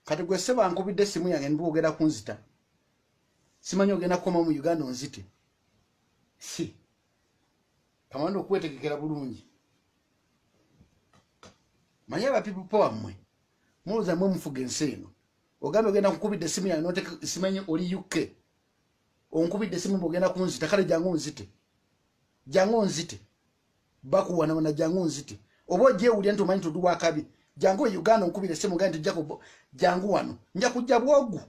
kati gwe seba nkubidde simu yange ndibogera kunzita simanyi ogenda kukoma mu Uganda onzite si kamando okwetegekera bulungi manya ba people power mmwe muza mwe mufuge enseno ogambe ogenda kukubidde simu yange note simanyi oli UK onkubidde simu mbogenda kunzita kale jangu nzite bakuwana na jangu nzite obo je uli antu manyi tuduwa akabi jangu Uganda onkubidde simu ngandi Jacob jangu wano nja kujja bwogu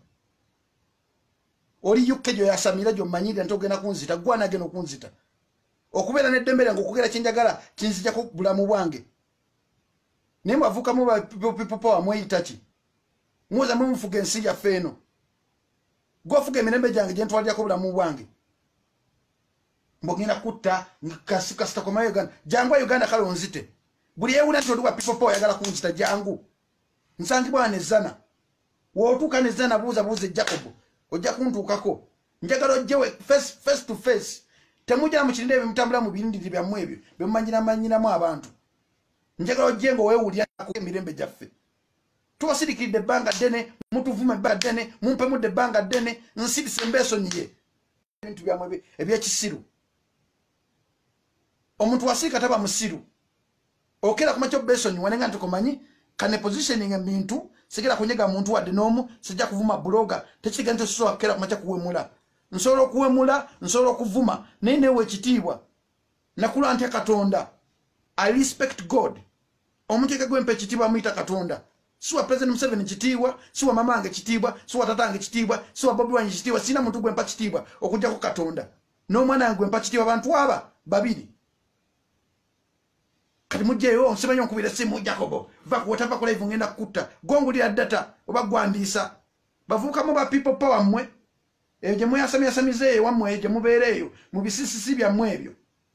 oli UK jo yasamira jo manyiri antu ogenda kunzita gwana geno kunzita okubera ne dembere ngo kugera kinjagala kinzija ko bulamu bwange nemba avuka mu ba people power mwe itachi muza mwe mfuge nsi ya feno gofuge minembe jange je ntwalya ko bulamu bwange mbogina kutta nkasika stakoma Uganda jangu Uganda kale onzite buli yeuna todwa people power yagala kunzita jangu nsangi bwana zana wotuka ne zana buze Jacob ojja kuntukako njagala jewe face to face temuja mukirinde bimutambula mu birindiri bya mwebyo bimanyina mu abantu njagala jengo weewulya ku emirembe jaffe tuwasirikide banga dene mutuvume banga dene mumpe mudde banga dene nsiri sembeso niye bintu bya mwebyo ebyekisiru omuntu wasika taba musiru okera kumacho besoni wanenga ntukomanyi kane positioning ebintu sigera kunyega muntu wadde nomu sijja kuvuma bloga tekiga nto so akera kumacha kuwemula nsolo kuvuma nene we kitibwa nakula ante katonda I respect God omuntu ekagwe mpe kitibwa muita katonda siwa president Museveni kitibwa siwa mamange kitibwa siwa tatange kitibwa siwa Bobi Wine kitibwa sina muntu gwe mpa kitibwa okujja ku katonda no mwana ngwe mpa kitibwa abantu aba babiri kati mujjeyo nsimanyo nkubira simu Jacobo vaku watapa kola ivungenda kutta gongulira data oba gwandisa bavuka mu ba people power mmwe eje mwe asamize wamwe eje mubereyo mu bisisisi bya mwebyo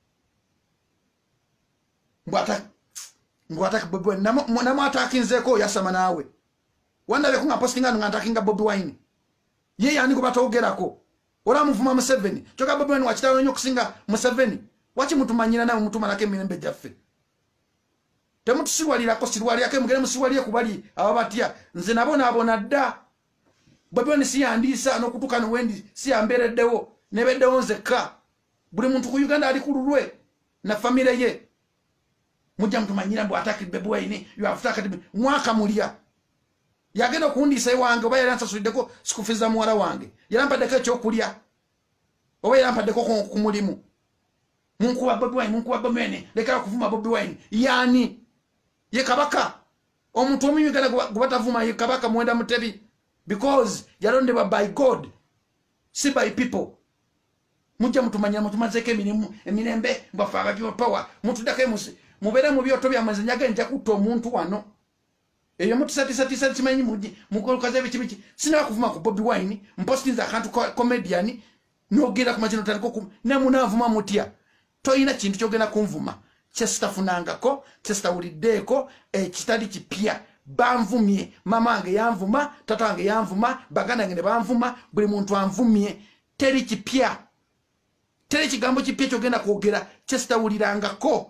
mbwata Bobi Wine namo atakinzeko yasama nawe wanda be kunga postinga ngatakinga Bobi Wine ye yani kubatogerako ora muvuma Museveni choka Bobi Wine wachitawo nyo kusinga Museveni wachi mutumanyira nawe mutuma nake mirembe jaffe temutu siwalira ko siwalira ke mugere musiwaliye kubali ababatia nze nabona dda Bobi Wine si yandisa no kutukana wendi si ambereddewo nebeddewo nzeka buli muntu ku Uganda ali kululwe na family ye mujja mtumanyira mbu ataki Bobi Wine you have attacked mwaka mulia yagenda kundisa ewange oba yalansa sulideko sikufiza muwala wange yalampadeko ekyokulya oba yalampadeko ku mulimu munkuba Bobi Wine lekala kuvuma Bobi Wine yani ye kabaka omuntu omuyigana gubatavuma ye kabaka mwenda mutebi because yalondebwa by God si by people mujja mutumanyira mutumazeke emirembe mbafaga byo power mutudake musi mubere mu byoto bya mazinyaga nja kuto omuntu wano eyo mutusatisa kimanyi mukolukaze bichi sina kuvuma ku Bobi Wine mpostiza akantu comedian nogera ku machino taliko ne munavuma mutia toyina kintu kyogena kunvuma kyestafunangako kyestawulideko kitali kipya banvumye mamange yanvuma tatange yanvuma baganda ngene banvuma buli muntu anvumye teri kipya teri kigambo kipya kyogenda kwogera kyestawulirangako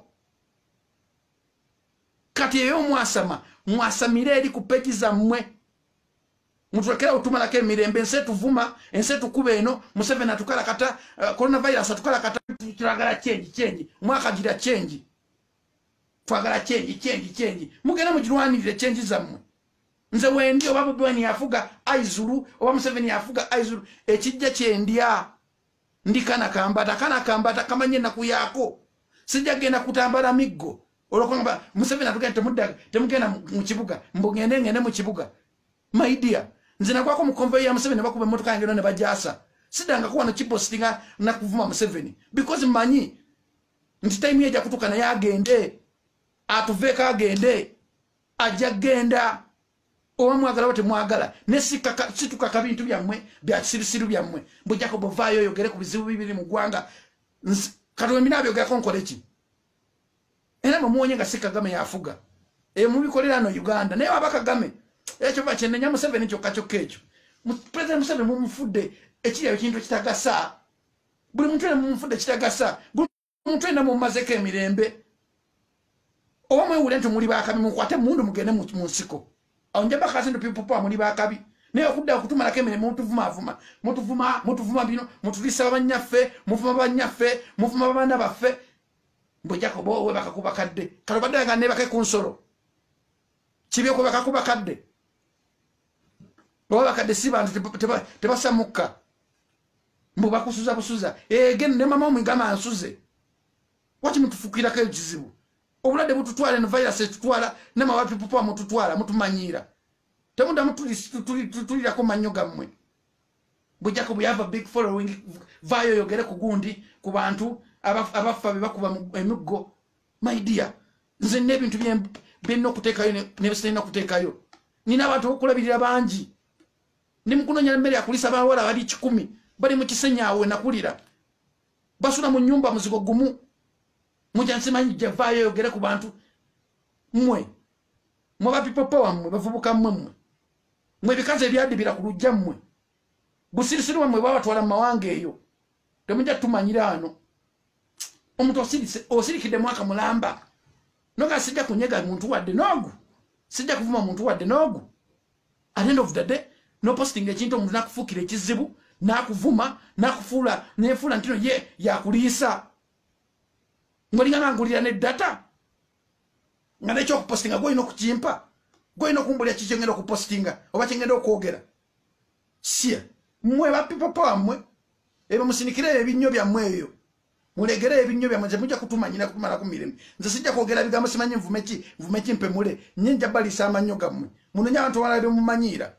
kati eyo mwasamire eri ku page zammwe mutulekera utumala ke mirembe nsetu vuma ensetu kube eno Museveni atukala kata coronavirus atukala kata turagala change mwaka jira change twagala change mugena mujirwanire change zammwe nze wendi oba Bobi Wine yafuga aizuru oba Museveni yafuga aizuru ekijja kyendya ndikana kambata kamanye naku yako sijja genda kutambala miggo olokonga Museveni atugenda temugenda mu kibuga mbogende mu kibuga my dear nzina kwako mu convoy ya Museveni bakube motoka yange ne bajasa sidanga kuwa no chipostinga na kuvuma Museveni because manyi nti time yeja kutukana yagende atuveka agende ajagenda owa mwagala wote mwagala nesika situka bintu byamwe bya sirisiru byamwe mbujako bovayo yogere ku bizibu bibiri mu gwanga katwe minabyo ga konkolechi era mumonye nga Kagame yafuga mubikolera no Uganda naye abakagame ekyo bachenenya Museveni kyokkacho kecho president Museveni mumufudde ekiriyo kintu kitagasa buli muntu ene mumufudde kitagasa buli muntu ene mumazeke emirembe oba mwewule nti muli bakami mukwate mundu mugende mu nsiko Onjaba kazindu pipopo amuli bakabi. Ne okudda okutuma nakemene mutuvuma bino mutulisa abanyaffe muvuma banyaffe muvuma abana baffe mbo Jacobo we bakakuba kadde kalo badanga ne bakake kunsoro kibye ko bakakuba kadde bo bakadde sibantu tebasamuka mbo bakusuza busuza gen ne mama omwigama ansuze wati mutufukira ka ekizibu obulade bututwala ne virus tutwala ne mawapi popo mututwala mutumanyira Temunda mutulira ko manyoga mmwe. Bujako we have a big following vayo yogere kugundi ku bantu abafa bakuba emiggo. My dear, nze nebintu byenno kutekayo ne sina kutekayo. Nina abantu okulabirira banji. Ndi mukunonya mbere akulisa bawala bali 10 bali mu kisenyawe nakulira. Basula mu nyumba muzigo gumu. Muja nsimanyi je vayo yogere ku bantu mmwe. Mwa pipopo wamwe bavubuka mmwe. Mwe bikaze byadibira kulujja mmwe. Busirisiri wamwe babatwala mawange eyo. Temujja tumanyira ano. Omuntu osirikide mwaka mulamba. Noga sijja kunyega muntu wadde nogu. Sijja kuvuma muntu wadde nogu. At the end of the day, no posting ekintu omuntu nakufukira ekizibu, nakuvuma, nakufula, nefula ntino ye yakulisa. Ngolinga ngangulira ne data. Nga nekyo okupostinga gwe ino kukimpa. Gwe ino kumbulya kikyengero kupostinga oba kyengero okwogera. Sia mmwe bapipopo amwe ebe musinikire ebinnyo byammwe eyo. Mulegere ebinnyo byammwe nze mujja kutumanyira kumala ku mirembe. Nze sijja kwogera bigambo simanyi nvumeki mpemule nyenja balisa amannyo gammwe. Munonya abantu walabe mumanyira.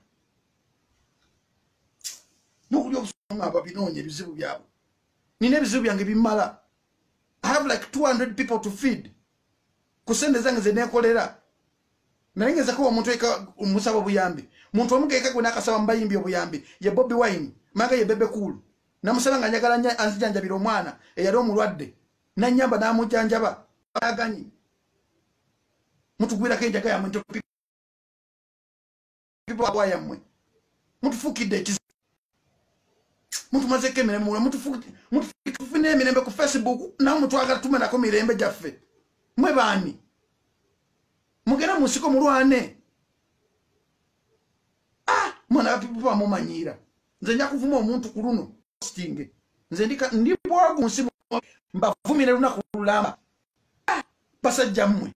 Nokuli okusonga babinonye ebizibu byabo. Nina ebizibu byange bimala. I have like 200 people to feed. Kusende zange zenekolera. Nalengeza ko omuntu eka umusaba buyambi. Muntu omugeka gwe nakasaba mbayimbi obuyambi. Ye Bobby Wine, manga ye Bebe Cool. Namusaba nga njagala nya anzijanjabira omwana eyali omulwadde. Nanyamba namujanjaba. Aganyi. Mutu gwira kenjaga ya muntu people abaya mwe. Mutu fukide ekizi. Mutu mazeke mirembe mutu fukine emirembe ku Facebook na mutu agala tumana ko mirembe jaffe. Mwe bani mugera musiko mulwane mwana pipo amumanyira nze nja kuvuma omuntu kuluno postinge nze ndi bwagu nsibu mbavumire lunaku lulamba basajja mmwe